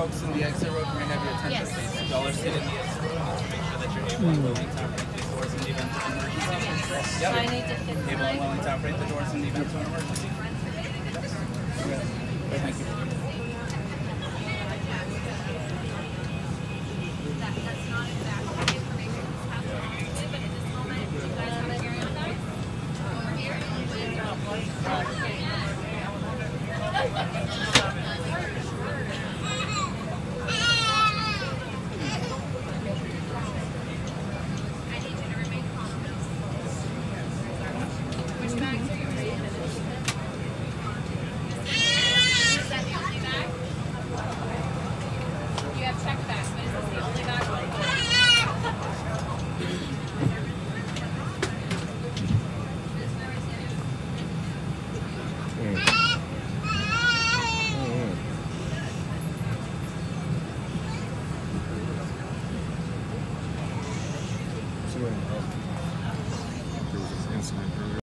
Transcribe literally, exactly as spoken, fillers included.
folks in the exit row, we're going to have your attention, Yes. please. Y'all are sitting in the exit row. Just make sure that you're able and willing to operate these doors in the event of an emergency. Yes. Yep. So I need to fit Able and willing to operate the doors in the event of an emergency. Okay. Thank you. That's not exactly information absolutely, but at this moment, you guys have a carry-on bag over here. I need you to remain calm. Which bags are you ready to finish? Is that the only bag? You have checked bags, but is this the only bag? There was this incident earlier.